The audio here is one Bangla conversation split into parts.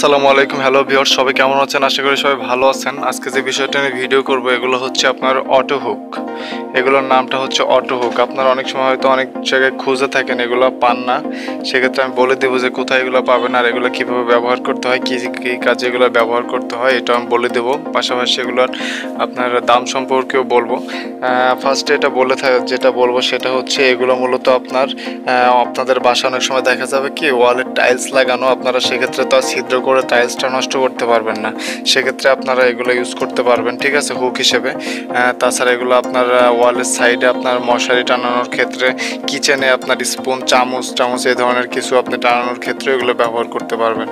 আসসালামু আলাইকুম। হ্যালো ভিউয়ার্স, সবাই কেমন আছেন? আশা করি সবাই ভালো আছেন। আজকে যে বিষয়টা নিয়ে ভিডিও করব এগুলো হচ্ছে আপনার অটো হুক। এগুলোর নামটা হচ্ছে অটো হুক। আপনারা অনেক সময় হয়তো অনেক জায়গায় খুঁজে থাকেন, এগুলো পান না। সেক্ষেত্রে আমি বলে দেবো যে কোথায় এগুলো পাবেন আর এগুলো কীভাবে ব্যবহার করতে হয়, কী কী কাজে এগুলো ব্যবহার করতে হয়, এটা আমি বলে দেবো। পাশাপাশি এগুলোর আপনার দাম সম্পর্কেও বলবো। ফার্স্টে যেটা বলবো সেটা হচ্ছে এগুলো মূলত আপনাদের বাসা অনেক সময় দেখা যাবে কি ওয়ালের টাইলস লাগানো, আপনারা সেক্ষেত্রে তো আর ছিদ্র করে টাইলসটা নষ্ট করতে পারবেন না। সেক্ষেত্রে আপনারা এগুলো ইউজ করতে পারবেন, ঠিক আছে, হুক হিসেবে। তাছাড়া এগুলো আপনার ওয়ালের সাইডে আপনার মশারি টানানোর ক্ষেত্রে, কিচেনে আপনার স্পুন চামচ এই ধরনের কিছু আপনি টানানোর ক্ষেত্রে এগুলো ব্যবহার করতে পারবেন।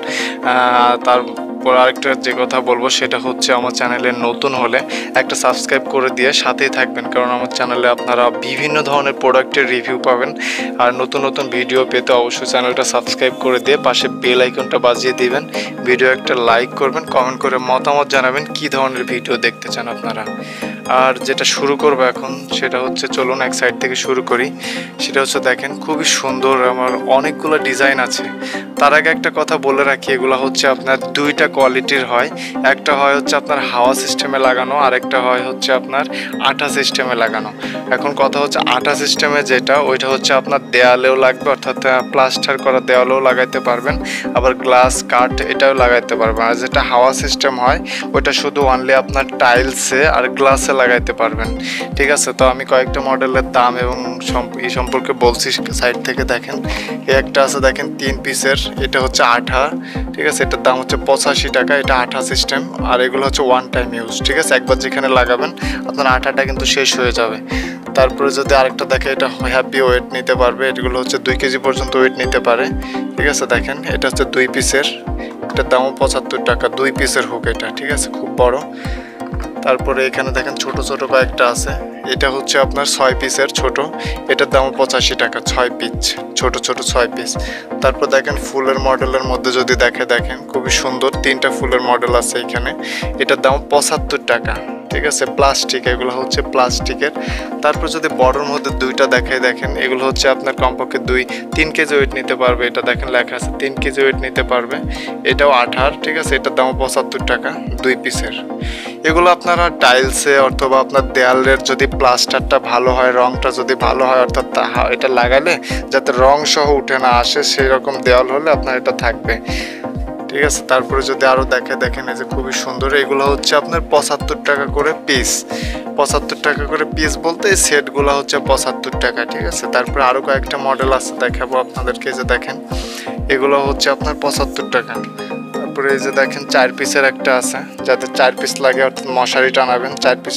তারপর আরেকটা যে কথা বলবো সেটা হচ্ছে আমার চ্যানেলে নতুন হলে একটা সাবস্ক্রাইব করে দিয়ে সাথেই থাকবেন, কারণ আমার চ্যানেলে আপনারা বিভিন্ন ধরনের প্রোডাক্টের রিভিউ পাবেন। আর নতুন নতুন ভিডিও পেতে অবশ্যই চ্যানেলটা সাবস্ক্রাইব করে দিয়ে পাশে বেল আইকনটা বাজিয়ে দিবেন। ভিডিও একটা লাইক করবেন, কমেন্ট করে মতামত জানাবেন কী ধরনের ভিডিও দেখতে চান আপনারা। আর যেটা শুরু করবো এখন সেটা হচ্ছে, চলুন এক সাইড থেকে শুরু করি। সেটা হচ্ছে দেখেন খুবই সুন্দর, আমার অনেকগুলো ডিজাইন আছে। তার আগে একটা কথা বলে রাখি, এগুলো হচ্ছে আপনার দুইটা কোয়ালিটির হয়। একটা হয় হচ্ছে আপনার হাওয়া সিস্টেমে লাগানো, আর একটা হয় হচ্ছে আপনার আঠা সিস্টেমে লাগানো। এখন কথা হচ্ছে আঠা সিস্টেমে যেটা, ওইটা হচ্ছে আপনার দেয়ালেও লাগবে, অর্থাৎ প্লাস্টার করা দেওয়ালেও লাগাইতে পারবেন, আবার গ্লাস কাঠ এটাও লাগাইতে পারবেন। আর যেটা হাওয়া সিস্টেম হয় ওইটা শুধু অনলি আপনার টাইলসে আর গ্লাসে লাগাইতে পারবেন, ঠিক আছে। তো আমি কয়েকটা মডেলের দাম এবং এই সম্পর্কে বলছি। সাইড থেকে দেখেন, এই একটা আছে দেখেন 3 পিসের, এটা হচ্ছে আঠা, ঠিক আছে। এটার দাম হচ্ছে 85 টাকা, এটা আঠা সিস্টেম। আর এগুলো হচ্ছে ওয়ান টাইম ইউজ, ঠিক আছে। একবার যেখানে লাগাবেন আপনার আঠাটা কিন্তু শেষ হয়ে যাবে। তারপরে যদি আরেকটা দেখে, এটা হ্যাপি ওয়েট নিতে পারবে, এগুলো হচ্ছে 2 কেজি পর্যন্ত ওয়েট নিতে পারে, ঠিক আছে। দেখেন এটা হচ্ছে 2 পিসের, এটার দামও 75 টাকা, 2 পিসের হুক এটা, ঠিক আছে, খুব বড়। তারপরে এখানে দেখেন ছোট ছোট কয়েকটা আছে, এটা হচ্ছে আপনার 6 পিসের ছোট, এটার দাম 85 টাকা, 6 পিস ছোট 6 পিস। তারপর দেখেন ফুলের মডেলের মধ্যে যদি দেখেন খুবই সুন্দর 3টা ফুলের মডেল আছে এখানে, এটার দাম 75 টাকা, ঠিক আছে। প্লাস্টিক, এগুলো হচ্ছে প্লাস্টিকের। তারপর যদি বড়োর মধ্যে দুইটা দেখেন, এগুলো হচ্ছে আপনার কমপক্ষে 2-3 কেজি ওয়েট নিতে পারবে। এটা দেখেন লেখা আছে 3 কেজি ওয়েট নিতে পারবে, এটাও আঠার, ঠিক আছে। এটার দাম 75 টাকা, 2 পিসের। এগুলো আপনারা টাইলসে অথবা আপনার দেয়ালের যদি প্লাস্টারটা ভালো হয়, রংটা যদি ভালো হয়, অর্থাৎ এটা লাগালে যাতে রং সহ উঠে না আসে সেই রকম দেওয়াল হলে আপনার এটা থাকবে, ঠিক আছে। তারপরে যদি আরও দেখেন, এই যে খুবই সুন্দর, এগুলো হচ্ছে আপনার 75 টাকা করে পিস। 75 টাকা করে পিস বলতে এই সেটগুলো হচ্ছে 75 টাকা, ঠিক আছে। তারপরে আরও কয়েকটা মডেল আছে, দেখাবো আপনাদেরকে। যে দেখেন এগুলো হচ্ছে আপনার 75 টাকা। তারপরে এই যে দেখেন 4 পিসের একটা আছে, যাতে 4 পিস লাগে, অর্থাৎ মশারি টানাবেন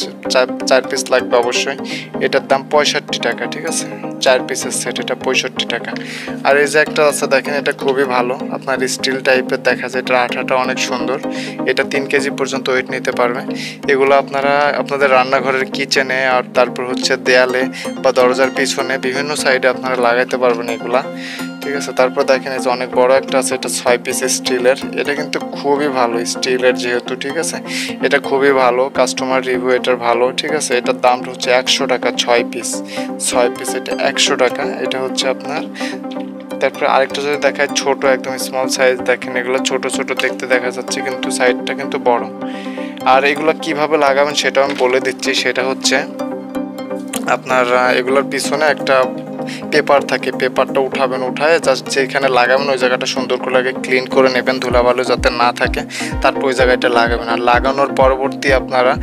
4 পিস লাগবে অবশ্যই, এটার দাম 65 টাকা, ঠিক আছে। 4 পিসের সেট, এটা 65 টাকা। আর এই যে একটা আছে দেখেন, এটা খুবই ভালো, আপনার স্টিল টাইপের দেখা যায়, এটার আঠাটা অনেক সুন্দর, এটা 3 কেজি পর্যন্ত ওয়েট নিতে পারবে। এগুলো আপনারা আপনাদের রান্নাঘরের কিচেনে আর তারপর হচ্ছে দেয়ালে বা দরজার পিছনে বিভিন্ন সাইডে আপনারা লাগাইতে পারবেন এগুলা, ঠিক আছে। তারপর দেখেন এই যে অনেক বড় একটা আছে, এটা 6 পিসের স্টিলের, এটা কিন্তু খুবই ভালো স্টিলের যেহেতু, ঠিক আছে। এটা খুবই ভালো, কাস্টমার রিভিউ এটার ভালো, ঠিক আছে। এটার দামটা হচ্ছে 100 টাকা, 6 পিস এটা 100 টাকা, এটা হচ্ছে আপনার। তারপরে আরেকটা যদি দেখায় ছোট, একদম স্মল সাইজ, দেখেন এগুলো ছোট দেখতে দেখা যাচ্ছে, কিন্তু সাইজটা কিন্তু বড়। আর এগুলো কিভাবে লাগাবেন সেটাও আমি বলে দিচ্ছি। সেটা হচ্ছে আপনার এগুলোর পিছনে একটা পেপার থাকে, পেপারটা উঠায় জাস্ট যেখানে লাগাবেন ওই জায়গাটা সুন্দর করে ক্লিন করে নেবেন, ধুলাবালু যাতে না থাকে, তারপর ওই জায়গাটা লাগাবেন। আর লাগানোর পরবর্তী আপনারা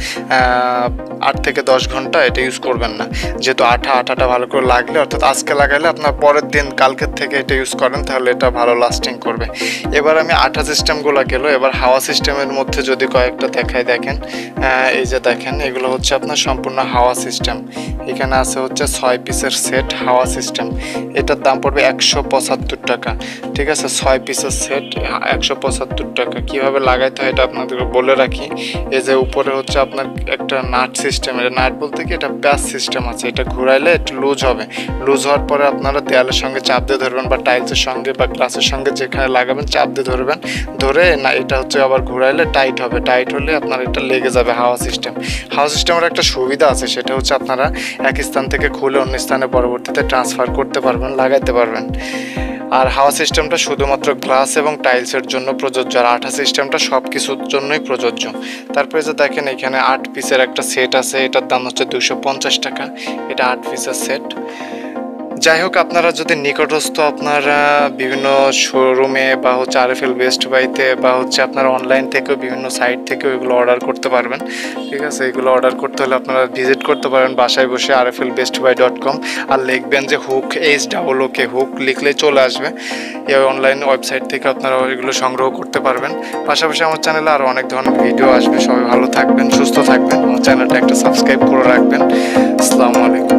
8 থেকে 10 ঘন্টা এটা ইউজ করবেন না, যেহেতু আঠাটা ভালো করে লাগলে, অর্থাৎ আজকে লাগাইলে আপনার পরের দিন কালকের থেকে এটা ইউজ করেন তাহলে এটা ভালো লাস্টিং করবে। এবার আমি আঠা সিস্টেমগুলো গেল, এবার হাওয়া সিস্টেমের মধ্যে যদি কয়েকটা দেখেন, এই যে দেখেন এগুলো হচ্ছে আপনার সম্পূর্ণ হাওয়া সিস্টেম। এখানে আছে হচ্ছে 6 পিসের সেট হাওয়া সিস্টেম, এটার দাম পড়বে 175 টাকা, ঠিক আছে। 6 পিসের সেট 175 টাকা। কীভাবে লাগাইতে হয় এটা আপনাদেরকে বলে রাখি। এই যে উপরে হচ্ছে আপনার একটা নাট সিস্টেম, এটা নাট বলতে কি এটা প্যাচ সিস্টেম আছে, এটা ঘুরাইলে একটু লুজ হবে। লুজ হওয়ার পরে আপনারা দেয়ালের সঙ্গে চাপ দিয়ে ধরবেন বা টাইলসের সঙ্গে বা গ্লাসের সঙ্গে যেখানে লাগাবেন চাপ দিয়ে ধরবেন, ধরে না এটা হচ্ছে আবার ঘুরাইলে টাইট হবে, টাইট হলে আপনার এটা লেগে যাবে হাওয়া সিস্টেম। হাওয়া সিস্টেমের একটা সুবিধা আছে, সেটা হচ্ছে আপনারা এক স্থান থেকে খুলে অন্য স্থানে পরবর্তীতে ট্রান্সফার করতে পারবেন, লাগাইতে পারবেন। আর হাওয়া সিস্টেমটা শুধুমাত্র গ্লাস এবং টাইলসের জন্য প্রযোজ্য, আর আঠা সিস্টেমটা সব কিছুর জন্যই প্রযোজ্য। তারপরে যে দেখেন এখানে 8 পিসের একটা সেট আছে, এটার দাম হচ্ছে 250 টাকা। এটা 8 পিসের সেট। যাই হোক, আপনারা যদি নিকটস্থ আপনার বিভিন্ন শোরুমে বা হচ্ছে RFL বেস্ট বাইতে বা হচ্ছে আপনারা অনলাইন থেকেও বিভিন্ন সাইট থেকেও এগুলো অর্ডার করতে পারবেন। ঠিক আছে, এগুলো অর্ডার করতে হলে আপনারা ভিজিট করতে পারেন বাসায় বসে rflbestbuy.com, আর লিখবেন যে হুক, HOOK, হুক লিখলেই চলে আসবে। এই অনলাইন ওয়েবসাইট থেকে আপনারা এগুলো সংগ্রহ করতে পারবেন। পাশাপাশি আমার চ্যানেলে আরও অনেক ধরনের ভিডিও আসবে। সবাই ভালো থাকবেন, সুস্থ থাকবেন, আমার চ্যানেলটা একটা সাবস্ক্রাইব করে রাখবেন। আসসালামু আলাইকুম।